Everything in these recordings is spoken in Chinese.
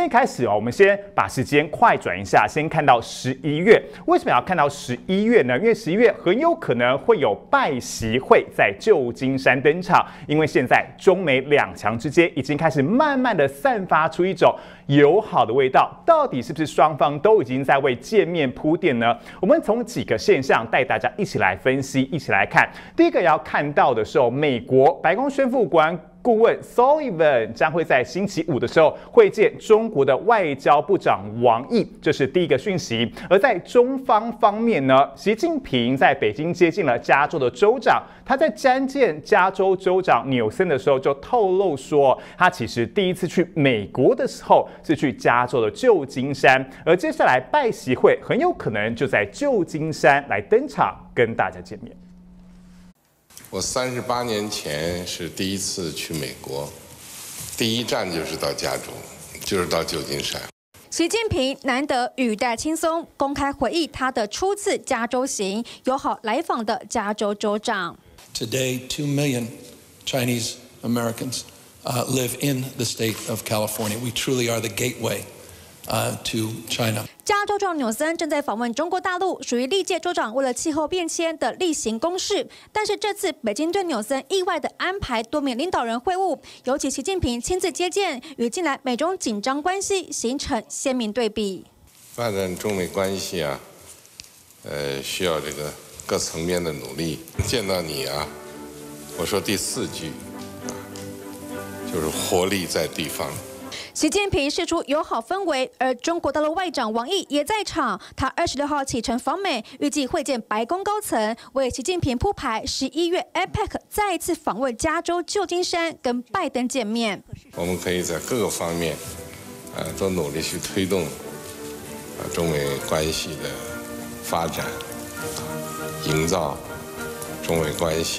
天一开始我们先把时间快转一下，先看到11月。为什么要看到11月呢？因为11月很有可能会有拜习会在旧金山登场，因为现在中美两强之间已经开始慢慢的散发出一种友好的味道，到底是不是双方都已经在为见面铺垫呢？我们从几个现象带大家一起来分析，一起来看。第一个要看到的是美国白宫宣布，国安顾问 Sullivan 将会在星期五的时候会见中国的外交部长王毅，这是第一个讯息。而在中方方面呢，习近平在北京接近了加州的州长，他在瞻见加州州长纽森的时候就透露说，他其实第一次去美国的时候是去加州的旧金山，而接下来拜习会很有可能就在旧金山来登场，跟大家见面。 我38年前是第一次去美国，第一站就是到加州，就是到旧金山。 习近平难得语带轻松，公开回忆他的初次加州行，友好来访的加州州长。 Today, 2 million Chinese Americans live in the state of California. We truly are the gateway to China. 加州州长纽森正在访问中国大陆，属于历届州长为了气候变迁的例行公事。但是这次北京对纽森意外的安排多名领导人会晤，尤其习近平亲自接见，与近来美中紧张关系形成鲜明对比。 发展中美关系啊，需要这个各层面的努力。见到你啊，我说第4句啊，就是活力在地方。 习近平释出友好氛围，而中国大陆外长王毅也在场。他26号启程访美，预计会见白宫高层，为习近平铺排11月 APEC 再一次访问加州旧金山，跟拜登见面。 我们可以在各个方面，都努力去推动中美关系的发展，营造中美关系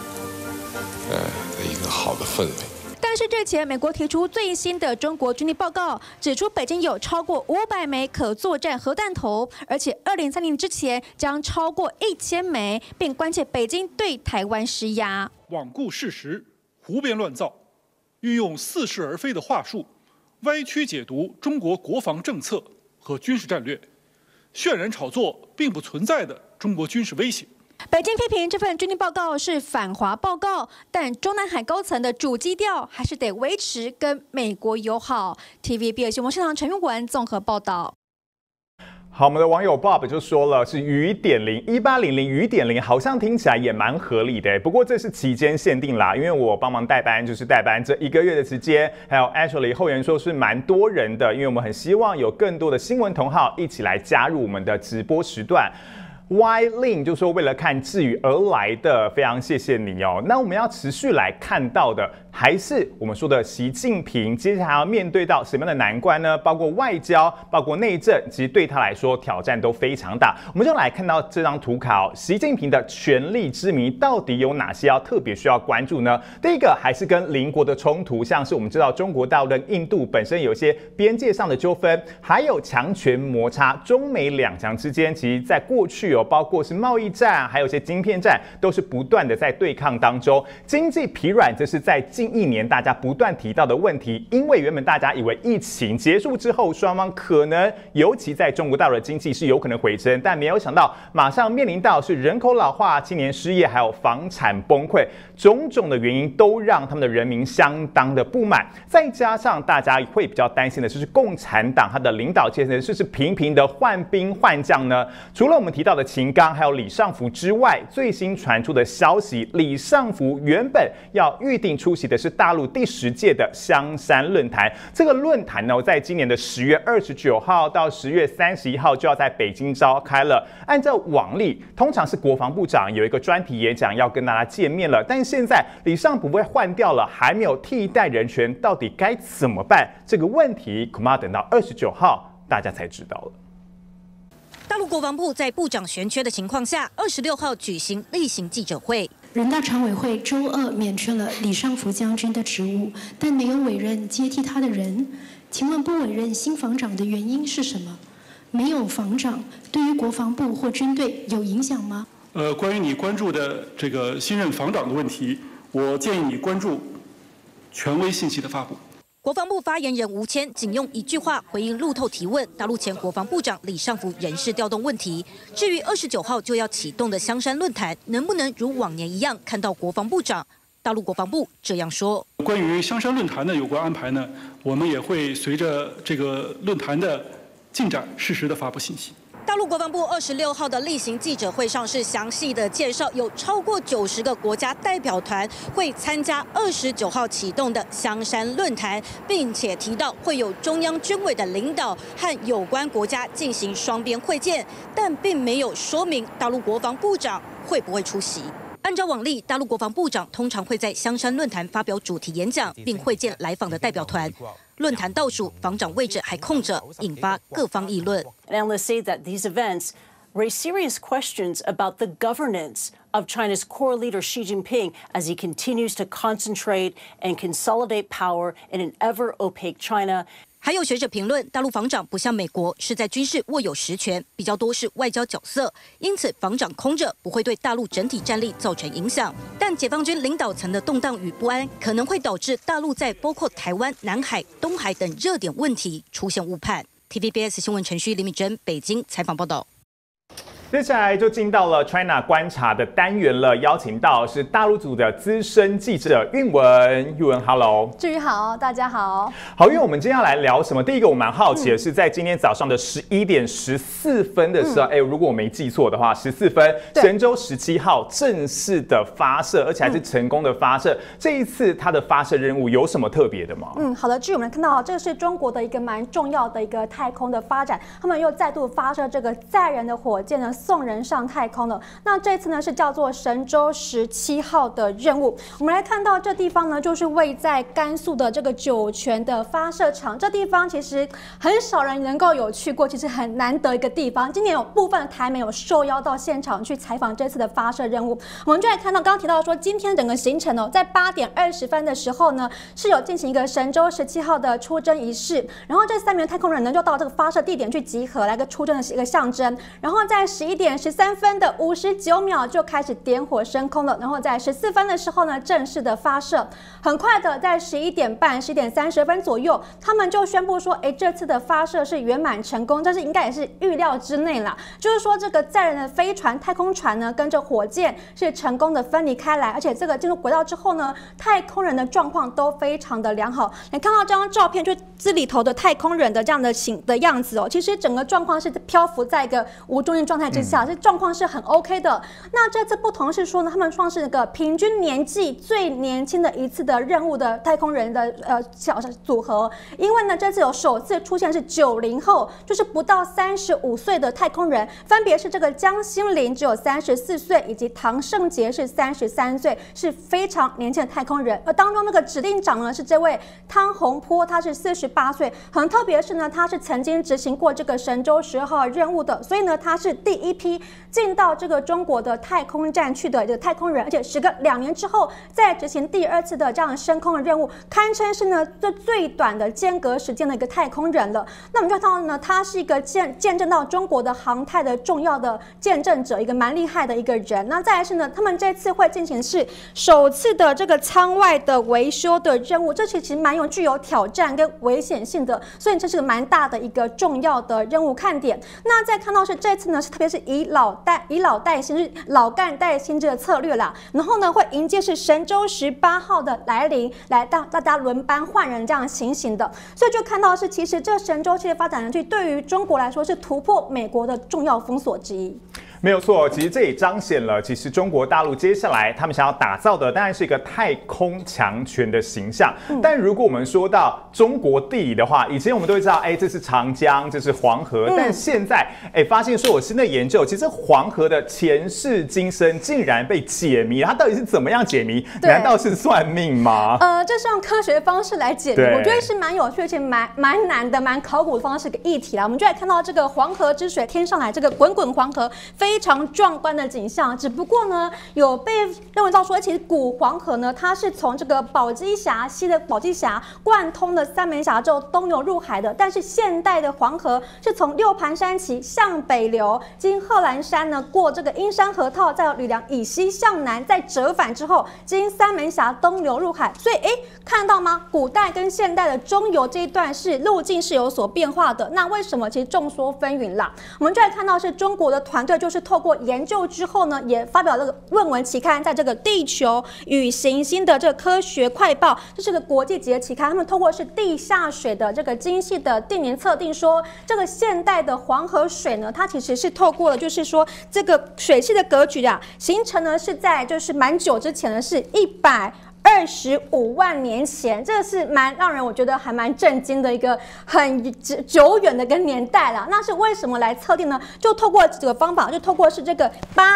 的一个好的氛围。 但是日前，美国提出最新的中国军力报告，指出北京有超过500枚可作战核弹头，而且2030之前将超过1000枚，并关切北京对台湾施压。 罔顾事实、胡编乱造，运用似是而非的话术，歪曲解读中国国防政策和军事战略，渲染炒作并不存在的中国军事威胁。 北京批评这份军力报告是反华报告，但中南海高层的主基调还是得维持跟美国友好。TVBS 新闻现场陈玉文综合报道。 好，我们的网友 Bob 就说了，是雨点零1800雨点零，好像听起来也蛮合理的。不过这是期间限定啦，因为我帮忙代班，就是代班这1个月的时间。还有 Ashley 后援说是蛮多人的，因为我们很希望有更多的新闻同好一起来加入我们的直播时段。Y Lin 就说为了看智宇而来的，非常谢谢你哦。那我们要持续来看到的，还是我们说的习近平接下来要面对到什么样的难关呢？包括外交，包括内政，其实对他来说挑战都非常大。我们就来看到这张图卡哦，习近平的权力之谜到底有哪些要特别需要关注呢？第一个还是跟邻国的冲突，像是我们知道中国大陆跟印度本身有一些边界上的纠纷，还有强权摩擦，中美两强之间，其实在过去包括是贸易战，还有一些晶片战，都是不断的在对抗当中。经济疲软，这是在近1年大家不断提到的问题。因为原本大家以为疫情结束之后，双方可能，尤其在中国大陆的经济是有可能回升，但没有想到马上面临到是人口老化、青年失业，还有房产崩溃，种种的原因都让他们的人民相当的不满。再加上大家会比较担心的就是共产党它的领导阶层是不是频频的换兵换将呢？除了我们提到的秦刚还有李尚福之外，最新传出的消息，李尚福原本要预定出席的是大陆第10届的香山论坛。这个论坛呢，在今年的10月29号到10月31号就要在北京召开了。按照往例，通常是国防部长有一个专题演讲要跟大家见面了，但是现在李尚福被换掉了，还没有替代人选，到底该怎么办？这个问题恐怕等到29号大家才知道了。 大陆国防部在部长悬缺的情况下，26号举行例行记者会。 人大常委会周2免去了李尚福将军的职务，但没有委任接替他的人。请问不委任新防长的原因是什么？没有防长对于国防部或军队有影响吗？ 关于你关注的这个新任防长的问题，我建议你关注权威信息的发布。 国防部发言人吴谦仅用一句话回应路透提问大陆前国防部长李尚福人事调动问题。至于29号就要启动的香山论坛，能不能如往年一样看到国防部长？大陆国防部这样说： 关于香山论坛的有关安排呢，我们也会随着这个论坛的进展，适时的发布信息。 大陆国防部26号的例行记者会上是详细的介绍，有超过90个国家代表团会参加29号启动的香山论坛，并且提到会有中央军委的领导和有关国家进行双边会见，但并没有说明大陆国防部长会不会出席。按照往例，大陆国防部长通常会在香山论坛发表主题演讲，并会见来访的代表团。论坛倒数，防长位置还空着，引发各方议论。 Analysts say that these events raise serious questions about the governance of China's core leader Xi Jinping as he continues to concentrate and consolidate power in an ever-opaque China. 还有学者评论，大陆防长不像美国是在军事握有实权，比较多是外交角色，因此防长空着不会对大陆整体战力造成影响。但解放军领导层的动荡与不安，可能会导致大陆在包括台湾、南海、东海等热点问题出现误判。TVBS 新闻程序李敏珍北京采访报道。 接下来就进到了 China 观察的单元了，邀请到是大陆组的资深记者韵文。韵文 ，Hello， 志宇好，大家好。 好，因为我们今天要来聊什么？第一个我蛮好奇的是，在今天早上的11点14分的时候，如果我没记错的话，14分，神舟17号正式的发射，而且还是成功的发射。这一次它的发射任务有什么特别的吗？ 好的，据我们看到，这个是中国的一个蛮重要的一个太空的发展，他们又再度发射这个载人的火箭呢，送人上太空了。那这次呢是叫做神舟17号的任务。我们来看到这地方呢，就是位在甘肃的这个酒泉的发射场。这地方其实很少人能够有去过，其实很难得一个地方。今年有部分的台媒有受邀到现场去采访这次的发射任务。我们就来看到刚刚提到说，今天整个行程哦，在8点20分的时候呢，是有进行一个神舟17号的出征仪式。然后这3名太空人呢，就到这个发射地点去集合，来个出征的一个象征。然后在11点13分的59秒就开始点火升空了，然后在14分的时候呢，正式的发射。很快的，在11点半、11点30分左右，他们就宣布说，这次的发射是圆满成功，这是应该也是预料之内啦。就是说，这个载人的飞船、太空船呢，跟着火箭是成功的分离开来，而且这个进入轨道之后呢，太空人的状况都非常的良好。你看到这张照片，就这里头的太空人的这样的样子哦，其实整个状况是漂浮在一个无重力状态之下，这状况是很 OK 的。那这次不同是说呢，他们创是那个平均年纪最年轻的一次的任务的太空人的小组合，因为呢这次有首次出现是90后，就是不到35岁的太空人，分别是这个江心凌只有34岁，以及唐胜杰是33岁，是非常年轻的太空人。而当中那个指令长呢是这位汤洪波，他是48岁。很特别的是呢，他是曾经执行过这个神舟12号任务的，所以呢他是第一批进到这个中国的太空站去的这个太空人，而且时隔2年之后再执行第2次的这样升空的任务，堪称是呢这最短的间隔时间的一个太空人了。那我们就看到呢，他是一个见证到中国的航太的重要的见证者，一个蛮厉害的一个人。那再来是呢，他们这次会进行是首次的这个舱外的维修的任务，这其实蛮具有挑战跟危险性的，所以这是个蛮大的一个重要的任务看点。那再看到是这次呢，是特别是以老带新，是老干带新这个策略啦。然后呢，会迎接是神舟18号的来临，来到大家轮班换人这样情形的。所以就看到是，其实这神舟系列发展上去，对于中国来说是突破美国的重要封锁之一。 没有错，其实这也彰显了，其实中国大陆接下来他们想要打造的，当然是一个太空强权的形象。但如果我们说到中国地理的话，以前我们都会知道，这是长江，这是黄河。但现在，发现说有新的研究，其实黄河的前世今生竟然被解谜，它到底是怎么样解谜？难道是算命吗？ 这是用科学方式来解谜，我觉得是蛮有趣，而且蛮难的、蛮考古的方式的议题啦。我们就来看到这个黄河之水天上来，这个滚滚黄河。非常壮观的景象，只不过呢，有被认为到说，其实古黄河呢，它是从这个宝鸡峡西的宝鸡峡贯通了三门峡之后东流入海的，但是现代的黄河是从六盘山碀向北流，经经贺兰山呢，过这个阴山河套，再由吕梁以西向南，再折返之后，经三门峡东流入海。所以，看到吗？古代跟现代的中游这一段是路径是有所变化的。那为什么？其实众说纷纭啦。我们就来看到是中国的团队，就是透过研究之后呢，也发表这个论文期刊，在这个《地球与行星》的这个科学快报，这是个国际级的期刊。他们透过是地下水的这个精细的定年测定，说这个现代的黄河水呢，它其实是透过了，就是说这个水系的格局啊，形成呢是在就是蛮久之前呢，是125万年前，这个是蛮让人我觉得还蛮震惊的一个很久远的一个年代啦。那是为什么来测定呢？就透过这个方法，就透过是这个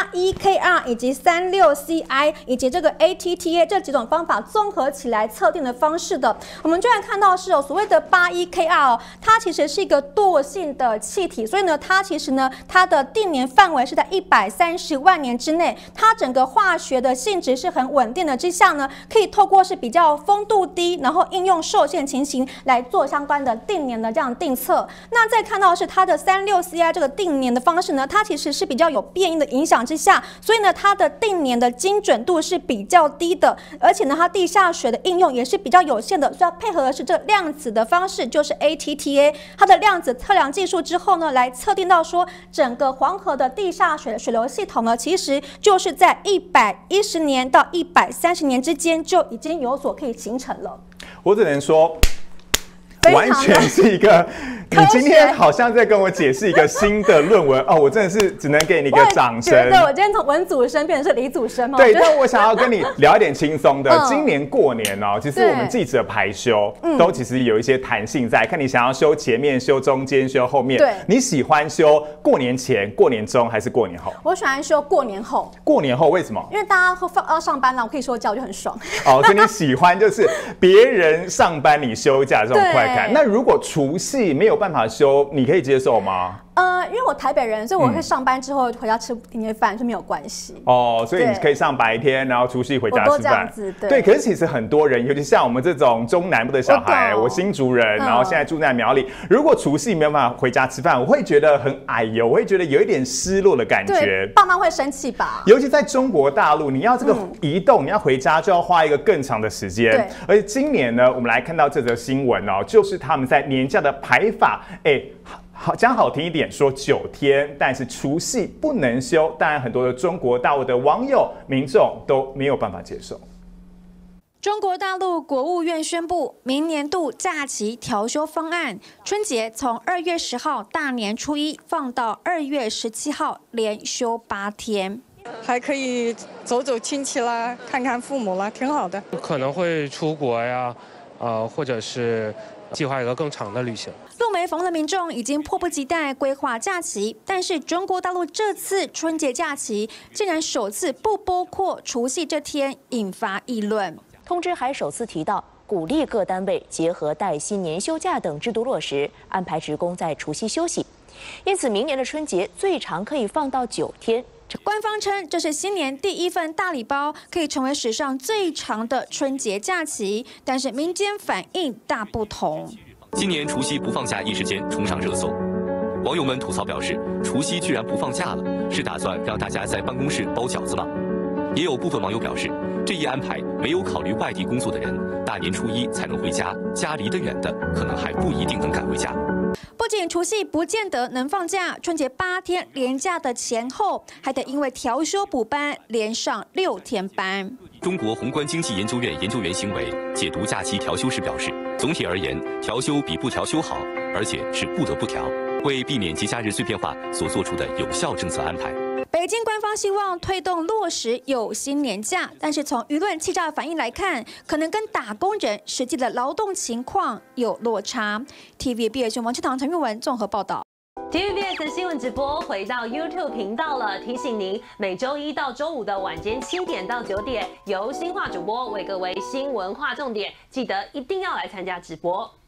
81KR 以及36CI 以及这个 ATTA 这几种方法综合起来测定的方式的。我们就来看到是所谓的81KR，它其实是一个惰性的气体，所以呢，它其实呢，它的定年范围是在130万年之内，它整个化学的性质是很稳定的之下呢，可以透过是比较风度低，然后应用受限情形来做相关的定年的这样定测。那再看到是它的36CI 这个定年的方式呢，它其实是比较有变异的影响之下，所以呢，它的定年的精准度是比较低的，而且呢，它地下水的应用也是比较有限的，所以要配合的是这量子的方式，就是 ATTA 它的量子测量技术之后呢，来测定到说整个黄河的地下水的水流系统呢，其实就是在110年到130年之间就已经有所可以形成了。 我只能说，完全是一个，你今天好像在跟我解释一个新的论文哦，我真的是只能给你一个掌声。 觉得我今天从文祖生变成是李祖生吗？ 对，但我想要跟你聊一点轻松的。今年过年哦，其实我们记者排休都其实有一些弹性在，看你想要休前面、休中间、休后面。 对， 你喜欢休过年前、过年中还是过年后？ 我喜欢休过年后。 过年后为什么？ 因为大家要上班了，我可以休假，我就很爽。 哦，所以你喜欢就是别人上班你休假这种快感。那如果除夕没有办法休，你可以接受吗？ 因为我台北人，所以我会上班之后回家吃年夜饭是没有关系。 哦，所以你可以上白天，然后除夕回家吃饭。 我都这样子， 对。可是其实很多人，尤其像我们这种中南部的小孩，我新竹人，然后现在住在苗栗，如果除夕没有办法回家吃饭，我会觉得很哎呦，我会觉得有一点失落的感觉。 对，爸妈会生气吧？ 尤其在中国大陆，你要这个移动，你要回家就要花一个更长的时间。 对。 而且今年呢，我们来看到这则新闻哦，就是他们在年假的排法，好，讲好听一点说9天，但是除夕不能休。当然，很多的中国大陆的网友、民众都没有办法接受。 中国大陆国务院宣布，明年度假期调休方案，春节从2月10号大年初一放到2月17号，连休8天。 还可以走走亲戚啦，看看父母啦，挺好的。 可能会出国呀，或者是计划一个更长的旅行。 陆媒逢的民众已经迫不及待规划假期，但是中国大陆这次春节假期竟然首次不包括除夕这天，引发议论。 通知还首次提到，鼓励各单位结合带薪年休假等制度落实，安排职工在除夕休息。因此，明年的春节最长可以放到9天。 官方称这是新年第一份大礼包，可以成为史上最长的春节假期。但是民间反应大不同。 今年除夕不放假一时间冲上热搜，网友们吐槽表示，除夕居然不放假了，是打算让大家在办公室包饺子吗？也有部分网友表示，这一安排没有考虑外地工作的人，大年初一才能回家，家离得远的可能还不一定能赶回家。 不仅除夕不见得能放假，春节8天连假的前后，还得因为调休补班，连上6天班。 中国宏观经济研究院研究员邢伟解读假期调休时表示，总体而言，调休比不调休好，而且是不得不调，为避免节假日碎片化所做出的有效政策安排。 北京官方希望推动落实有薪年假，但是从舆论气炸反应来看，可能跟打工人实际的劳动情况有落差。TVBS 王志堂、陈玉文综合报道。 TVBS 新闻直播回到 YouTube 频道了，提醒您每周1到周5的晚间7点到9点，由新化主播为各位新闻划重点，记得一定要来参加直播。